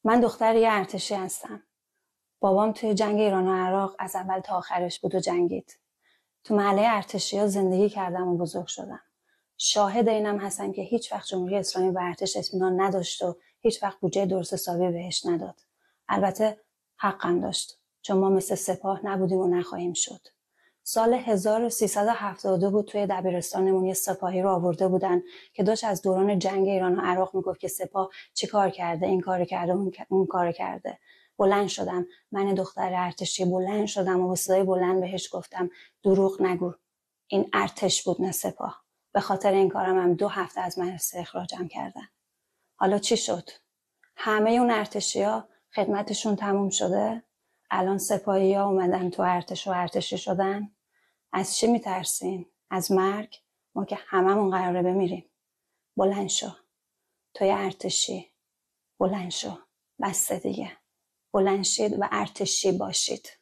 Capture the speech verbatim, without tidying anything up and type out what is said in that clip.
من دختر یه ارتشی هستم. بابام توی جنگ ایران و عراق از اول تا آخرش بود و جنگید. تو محله ارتشی‌ها زندگی کردم و بزرگ شدم. شاهد اینم هستم که هیچ وقت جمهوری اسلامی به ارتش اطمینان نداشت و هیچ وقت بودجه درست حسابی بهش نداد. البته حقم داشت، چون ما مثل سپاه نبودیم و نخواهیم شد. سال هزار و سیصد و هفتاد و دو بود، توی دبیرستانمون یه سپاهی رو آورده بودن که داشت از دوران جنگ ایران و عراق میگفت که سپاه چی کار کرده، این کار کرده، اون کار کرده. بلند شدم، من دختر ارتشی بلند شدم و با صدای بلند بهش گفتم دروغ نگو، این ارتش بود نه سپاه. به خاطر این کارم هم دو هفته از مدرسه اخراجم کردن. حالا چی شد؟ همه اون ارتشی‌ها خدمتشون تموم شده؟ الان سپاهی‌ها اومدن تو ارتش و ارتشی شدن؟ از چی میترسین؟ از مرگ؟ ما که هممون قراره بمیریم. بلند شو، توی ارتشی، بلند شو، بسته دیگه. بلند شید و ارتشی باشید.